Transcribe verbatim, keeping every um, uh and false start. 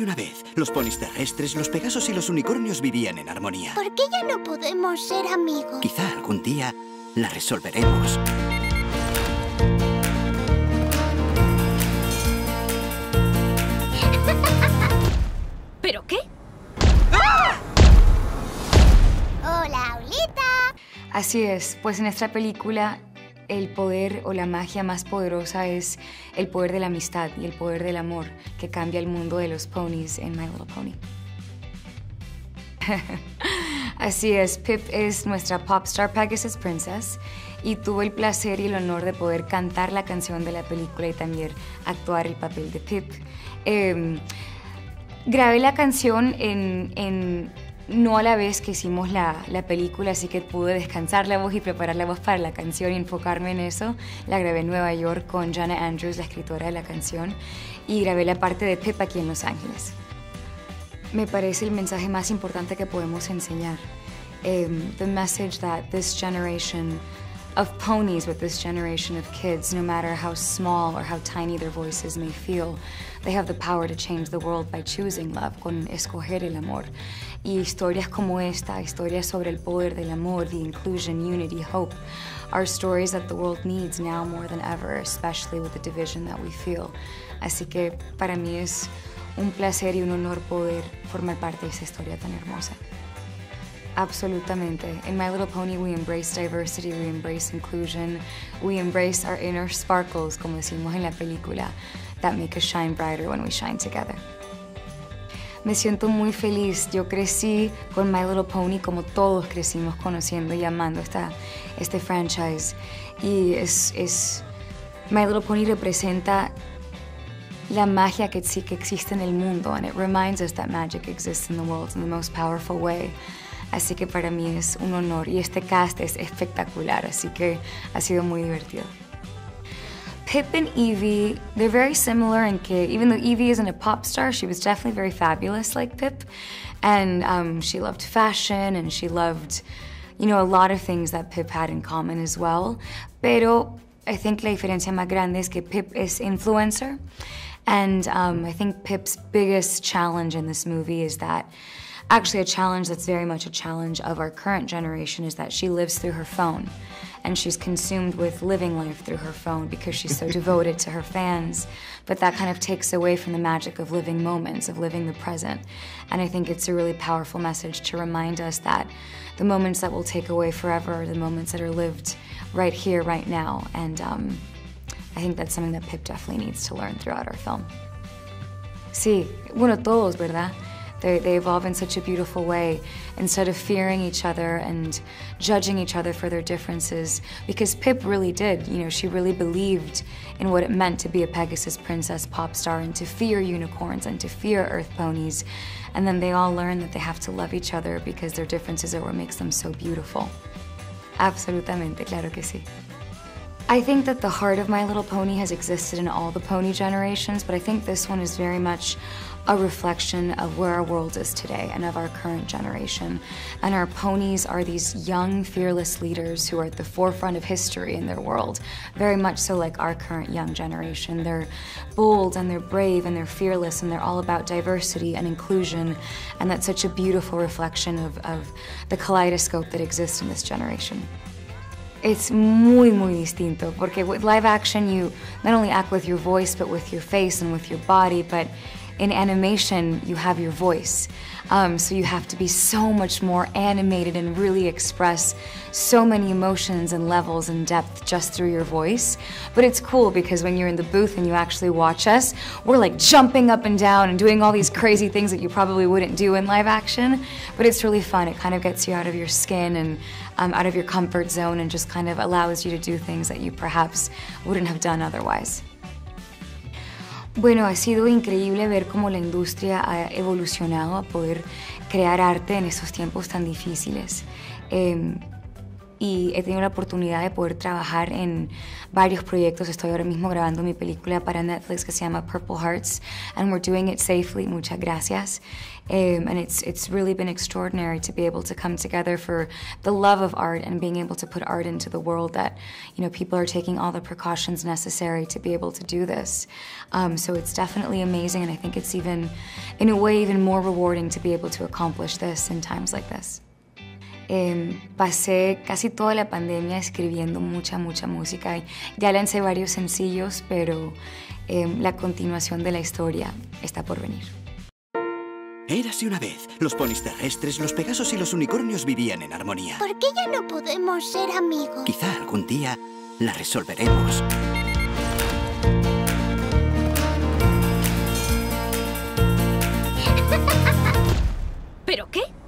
una vez, los ponis terrestres, los pegasos y los unicornios vivían en armonía. ¿Por qué ya no podemos ser amigos? Quizá algún día la resolveremos. ¿Pero qué? ¡Hola, Aulita! Así es, pues en esta película el poder o la magia más poderosa es el poder de la amistad y el poder del amor que cambia el mundo de los ponis en My Little Pony. Así es, Pip es nuestra popstar Pegasus Princess y tuvo el placer y el honor de poder cantar la canción de la película y también actuar el papel de Pip. Eh, grabé la canción en, en no a la vez que hicimos la, la película, así que pude descansar la voz y preparar la voz para la canción y enfocarme en eso. La grabé en Nueva York con Jana Andrews, la escritora de la canción, y grabé la parte de Pip aquí en Los Ángeles. Me parece el mensaje más importante que podemos enseñar. Um, the message that this generation of ponies with this generation of kids, no matter how small or how tiny their voices may feel, they have the power to change the world by choosing love, con escoger el amor. Y historias como esta, historias sobre el poder del amor, the inclusion, unity, hope, are stories that the world needs now more than ever, especially with the division that we feel. Así que para mí es un placer y un honor poder formar parte de esta historia tan hermosa. Absolutamente. In My Little Pony, we embrace diversity, we embrace inclusion, we embrace our inner sparkles, como decimos en la película, that make us shine brighter when we shine together. Me siento muy feliz. Yo crecí con My Little Pony como todos crecimos conociendo y amando esta, este franchise. Y es, es, My Little Pony representa la magia que sí que existe en el mundo, and it reminds us that magic exists in the world in the most powerful way. Así que para mí es un honor y este cast es espectacular, así que ha sido muy divertido. Pip and Evie, they're very similar in que even though Evie isn't a pop star, she was definitely very fabulous like Pip, and um, she loved fashion and she loved, you know, a lot of things that Pip had in common as well. Pero I think la diferencia más grande es que Pip is influencer. And um, I think Pip's biggest challenge in this movie is that, actually a challenge that's very much a challenge of our current generation, is that she lives through her phone. And she's consumed with living life through her phone because she's so devoted to her fans. But that kind of takes away from the magic of living moments, of living the present. And I think it's a really powerful message to remind us that the moments that we'll take away forever are the moments that are lived right here, right now. And um, I think that's something that Pip definitely needs to learn throughout our film. Sí, bueno, todos, ¿verdad? They, they evolve in such a beautiful way, instead of fearing each other and judging each other for their differences. Because Pip really did, you know, she really believed in what it meant to be a Pegasus Princess pop star and to fear unicorns and to fear earth ponies. And then they all learn that they have to love each other because their differences are what makes them so beautiful. Absolutamente, claro que sí. I think that the heart of My Little Pony has existed in all the pony generations, but I think this one is very much a reflection of where our world is today and of our current generation. And our ponies are these young, fearless leaders who are at the forefront of history in their world, very much so like our current young generation. They're bold and they're brave and they're fearless and they're all about diversity and inclusion, and that's such a beautiful reflection of, of the kaleidoscope that exists in this generation. It's muy, muy distinto, porque with live action you not only act with your voice, but with your face and with your body, but in animation you have your voice. Um, so you have to be so much more animated and really express so many emotions and levels and depth just through your voice. But it's cool because when you're in the booth and you actually watch us, we're like jumping up and down and doing all these crazy things that you probably wouldn't do in live action. But it's really fun. It kind of gets you out of your skin and um, out of your comfort zone and just kind of allows you to do things that you perhaps wouldn't have done otherwise. Bueno, ha sido increíble ver cómo la industria ha evolucionado a poder crear arte en estos tiempos tan difíciles. Eh, y he tenido la oportunidad de poder trabajar en varios proyectos. Estoy ahora mismo grabando mi película para Netflix que se llama Purple Hearts, and we're doing it safely. Muchas gracias. Um, and it's, it's really been extraordinary to be able to come together for the love of art and being able to put art into the world that, you know, people are taking all the precautions necessary to be able to do this. Um, so it's definitely amazing, and I think it's even, in a way, even more rewarding to be able to accomplish this in times like this. Eh, pasé casi toda la pandemia escribiendo mucha, mucha música. Y ya lancé varios sencillos, pero eh, la continuación de la historia está por venir. Érase una vez. Los ponis terrestres, los pegasos y los unicornios vivían en armonía. ¿Por qué ya no podemos ser amigos? Quizá algún día la resolveremos. ¿Pero qué?